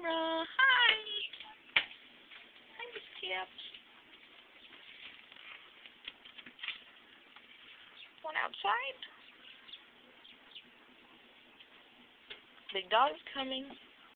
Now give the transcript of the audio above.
camera. Hi. Hi, Miss Tips. One outside. Big dog's coming.